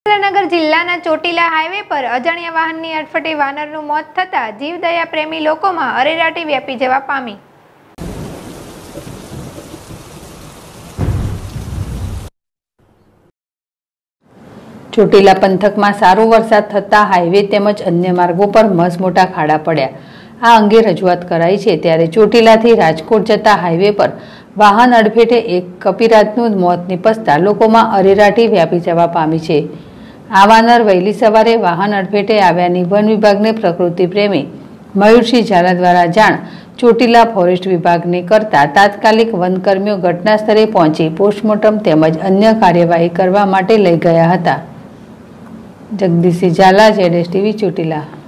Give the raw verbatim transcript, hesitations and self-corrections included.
સુરેન્દ્રનગર જિલ્લાના ચોટીલા હાઈવે પર અજાણ્યા વાહનની અડફેટે વાનરનું મોત થતાં જીવદયા પ્રેમી લોકોમાં અરેરાટી વ્યાપી જવા પામી। ચોટીલા પંથકમાં સારો વરસાદ થતાં હાઈવે તેમજ અન્ય માર્ગો પર મસમોટા ખાડા પડ્યા। આ અંગે રજૂઆત કરાઈ છે ત્યારે ચોટીલાથી રાજકોટ જતા હાઈવે પર વાહન અડફેટે એક કપિરાજનું મોત નિપજતા લોકોમાં અરેરાટી વ્યાપી જવા પામી છે। આ વાનર વહેલી સવારે વાહન અડફેટે આવ્યાની વન વિભાગને પ્રકૃતિ પ્રેમી મયુરસિંહ ઝાલા દ્વારા જાણ ચોટીલા ફોરેસ્ટ વિભાગને કરતા તાત્કાલિક વનકર્મીઓ ઘટના સ્થળે પહોંચી પોસ્ટમોર્ટમ તેમજ અન્ય કાર્યવાહી કરવા માટે લઈ ગયા હતા। જગદીશસિંહ ઝાલા, જેડેશ ટીવી, ચોટીલા।